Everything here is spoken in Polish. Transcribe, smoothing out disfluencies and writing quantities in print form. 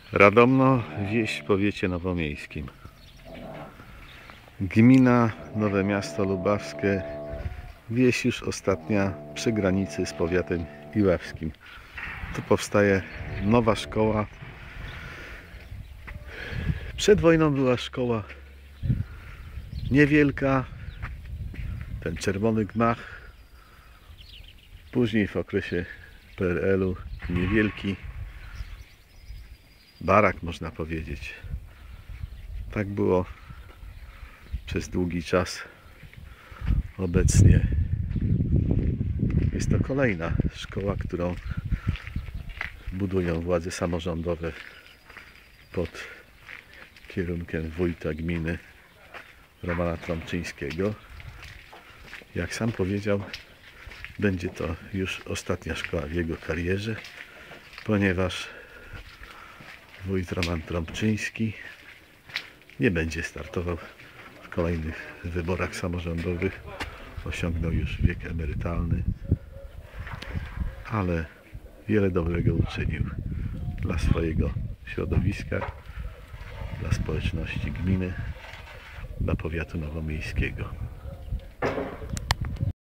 Radomno, wieś w powiecie nowomiejskim. Gmina Nowe Miasto Lubawskie, wieś już ostatnia przy granicy z powiatem iławskim. Tu powstaje nowa szkoła. Przed wojną była szkoła niewielka, ten czerwony gmach. Później w okresie PRL-u niewielki barak, można powiedzieć. Tak było przez długi czas. Obecnie jest to kolejna szkoła, którą budują władze samorządowe pod kierunkiem wójta gminy Romana Trąbczyńskiego. Jak sam powiedział, będzie to już ostatnia szkoła w jego karierze, ponieważ wójt Roman Trąbczyński nie będzie startował w kolejnych wyborach samorządowych. Osiągnął już wiek emerytalny, ale wiele dobrego uczynił dla swojego środowiska, dla społeczności gminy, dla powiatu nowomiejskiego.